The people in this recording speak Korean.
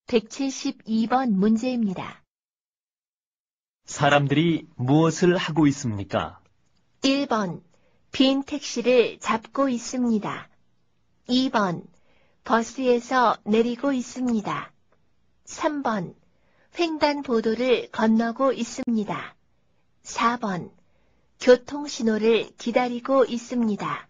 172번 문제입니다. 사람들이 무엇을 하고 있습니까? 1번, 빈 택시를 잡고 있습니다. 2번, 버스에서 내리고 있습니다. 3번, 횡단보도를 건너고 있습니다. 4번, 교통신호를 기다리고 있습니다.